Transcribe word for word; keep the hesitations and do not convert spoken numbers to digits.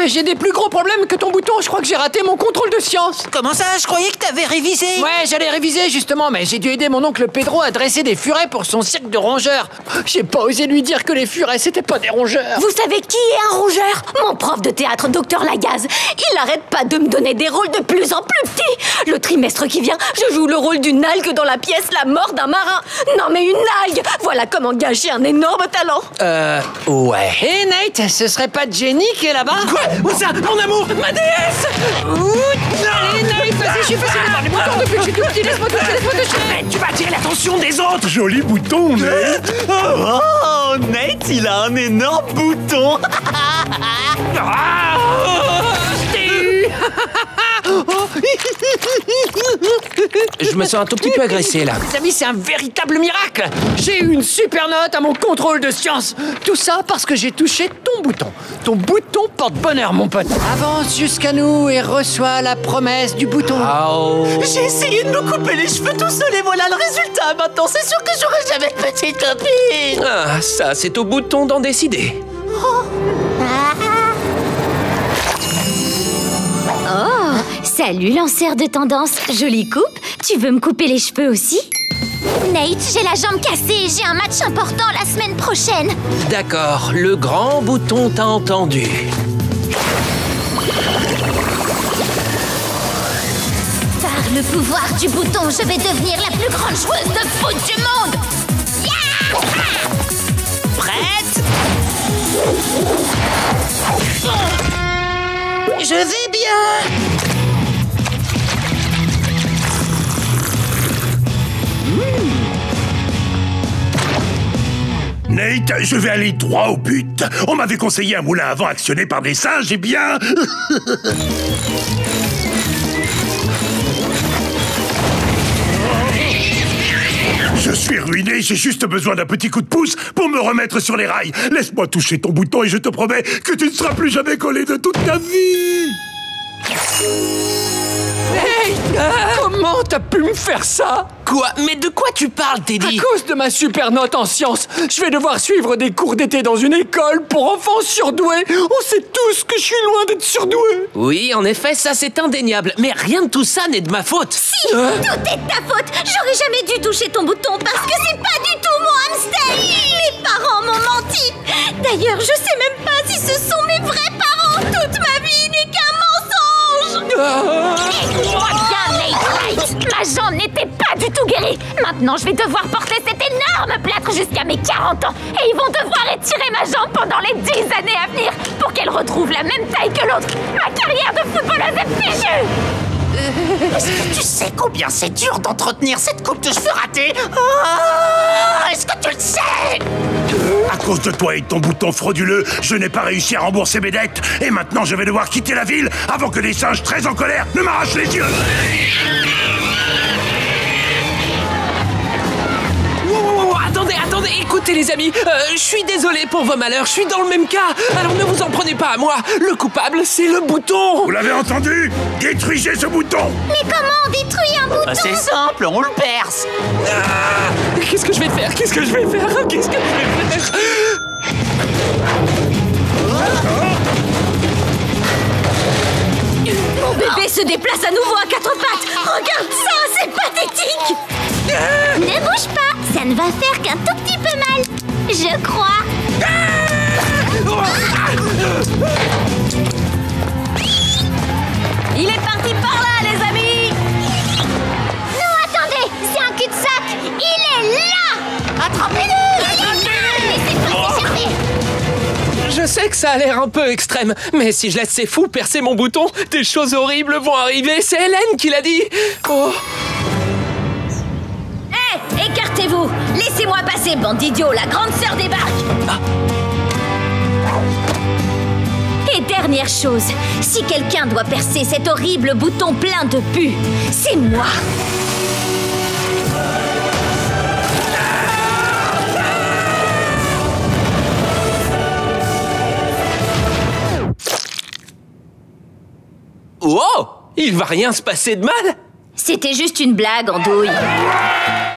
mais j'ai des plus gros problèmes que ton bouton. Je crois que j'ai raté mon contrôle de science. Comment ça? Je croyais que t'avais révisé. Ouais, j'allais réviser justement, mais j'ai dû aider mon oncle Pedro à dresser des furets pour son cirque de rongeurs. J'ai pas osé lui dire que les furets, c'était pas des rongeurs. Vous savez qui est un rongeur? Mon prof de théâtre, docteur Lagaze. Il arrête pas de me donner des rôles de plus en plus petits. Le trimestre qui vient, je joue le rôle d'une algue dans la pièce La mort d'un marin. Non mais une algue! Voilà comment gâcher un énorme talent. Euh, ouais. Hé Nate, ce serait pas Jenny qui est là-bas? Quoi? Où ça? Mon amour? Ma déesse? Ouh, allez Nate, vas-y, je suis facile par les boutons depuis que je suis tout petit. Laisse-moi toucher, laisse-moi toucher. Mais tu vas attirer l'attention des autres. Joli bouton, Nate. Oh, Nate, il a un énorme bouton. Ah, je t'ai eu. Je me sens un tout petit peu agressé là. Les amis, c'est un véritable miracle. J'ai eu une super note à mon contrôle de science. Tout ça parce que j'ai touché ton bouton. Ton bouton porte bonheur, mon pote. Avance jusqu'à nous et reçois la promesse du bouton. Oh. J'ai essayé de me couper les cheveux tout seul et voilà le résultat. Maintenant, c'est sûr que j'aurai jamais de petite copine. Ah, ça, c'est au bouton d'en décider. Oh, salut lanceur de tendance. Jolie coupe. Tu veux me couper les cheveux aussi? Nate, j'ai la jambe cassée et j'ai un match important la semaine prochaine. D'accord, le grand bouton t'a entendu. Par le pouvoir du bouton, je vais devenir la plus grande joueuse de foot du monde. Yeah! Prête? Je vais bien. Nate, je vais aller droit au but. On m'avait conseillé un moulin à vent actionné par des singes, et bien... Je suis ruiné, j'ai juste besoin d'un petit coup de pouce pour me remettre sur les rails. Laisse-moi toucher ton bouton et je te promets que tu ne seras plus jamais collé de toute ta vie. Hey, comment t'as pu me faire ça? Quoi? Mais de quoi tu parles, Teddy? À cause de ma super note en sciences, je vais devoir suivre des cours d'été dans une école pour enfants surdoués. On sait tous que je suis loin d'être surdoué. Oui, en effet, ça c'est indéniable. Mais rien de tout ça n'est de ma faute. Si, tout est de ta faute. J'aurais jamais dû toucher ton bouton parce que c'est pas du tout mon hamster. Mes parents m'ont menti. D'ailleurs, je sais même pas si ce sont mes vrais parents. Toute ma vie n'est qu'un mensonge. Écoute-moi bien, Nate. Ma jambe n'était pas du tout guérie. Maintenant, je vais devoir porter cet énorme plâtre jusqu'à mes quarante ans. Et ils vont devoir étirer ma jambe pendant les dix années à venir pour qu'elle retrouve la même taille que l'autre. Ma carrière de footballeuse est fichue. Est-ce que tu sais combien c'est dur d'entretenir cette coupe de cheveux ratée? Oh, est-ce que tu le sais? À cause de toi et de ton bouton frauduleux, je n'ai pas réussi à rembourser mes dettes. Et maintenant, je vais devoir quitter la ville avant que des singes très en colère ne m'arrachent les yeux. Wow, wow, wow, attendez, attendez, écoutez les amis, euh, je suis désolé pour vos malheurs, je suis dans le même cas, alors ne vous en prenez pas à moi, le coupable c'est le bouton. Vous l'avez entendu? Détruisez ce bouton. Mais comment on détruit un bouton? Bah, c'est simple, on le perce. Ah, qu'est-ce que je vais faire? Qu'est-ce que je vais faire? Qu'est-ce que je vais faire? Mon bébé se déplace à nouveau à quatre pattes. Regarde ça, c'est pathétique. Ne bouge pas, ça ne va faire qu'un tout petit peu mal. Je crois. Il est parti par là, les amis. Non, attendez, c'est un cul-de-sac. Il est là. Attrapez-le. Laissez-moi s'échapper. Je sais que ça a l'air un peu extrême, mais si je laisse ces fous percer mon bouton, des choses horribles vont arriver, c'est Hélène qui l'a dit. Oh. Hé, hey, écartez-vous. Laissez-moi passer, bande d'idiots, la grande sœur débarque. Ah. Et dernière chose, si quelqu'un doit percer cet horrible bouton plein de pu, c'est moi. Oh, il va rien se passer de mal. C'était juste une blague, Andouille.